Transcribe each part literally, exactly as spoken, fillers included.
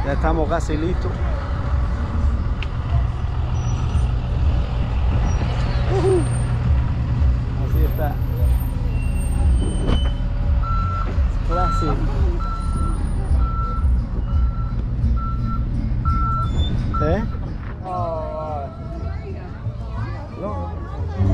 Ya estamos casi listos. Uh-huh. Así está. Classic. ¿Eh? Oh, no.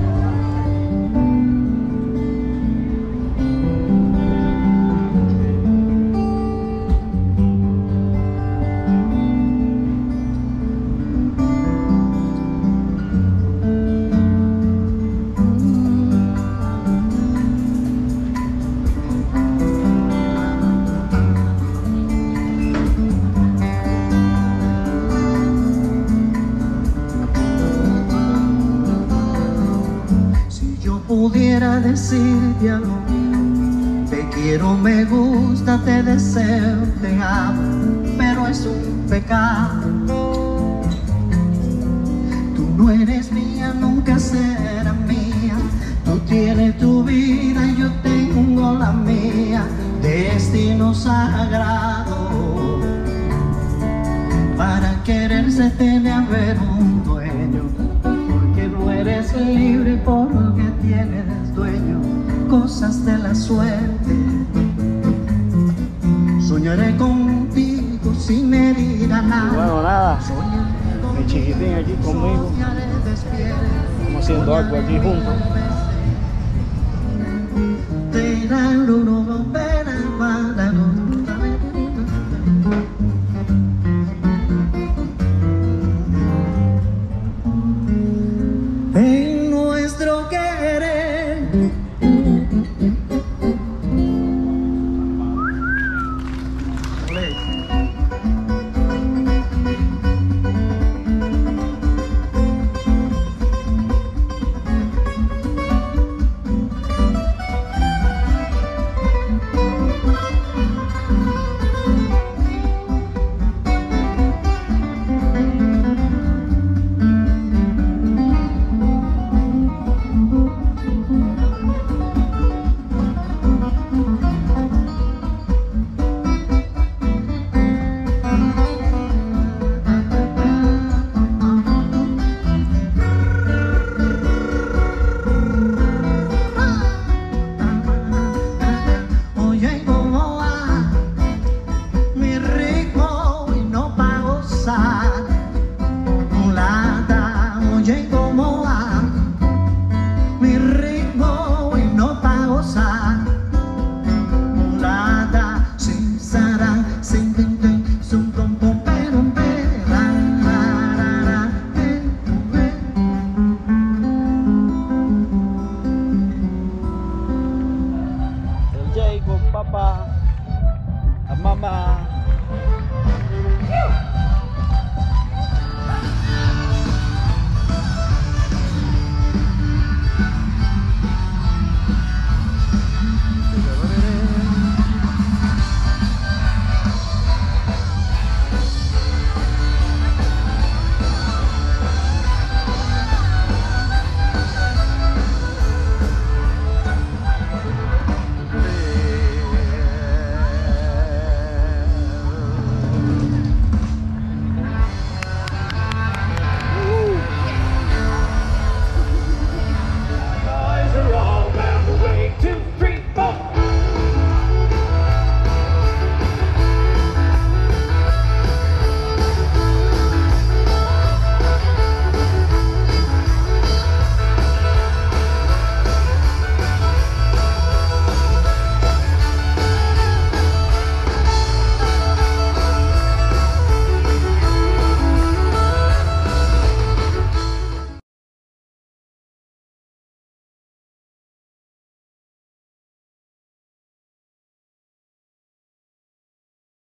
Pudiera decirte algo, te quiero, me gusta, te deseo, te amo, pero es un pecado. Tú no eres mía, nunca serás mía. Tú tienes tu vida y yo tengo la mía. Destino sagrado. Para quererse tiene que haber un dueño, porque no eres libre porque tienes dueño. Cosas de la suerte. Soñaré contigo sin herir a nada. Bueno, nada, mi chiquitín aquí conmigo. Estamos haciendo algo aquí juntos. Te daré un